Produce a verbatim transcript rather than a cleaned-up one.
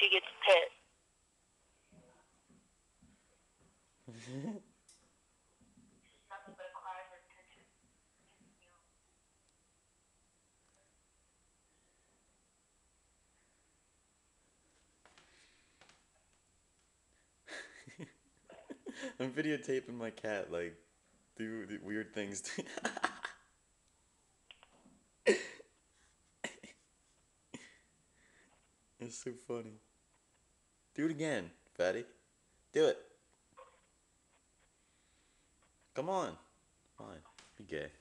he gets pissed. Nothing but a cry for attention. I'm videotaping my cat, like, do the weird things. It's so funny. Do it again, fatty. Do it. Come on. Fine. Be gay.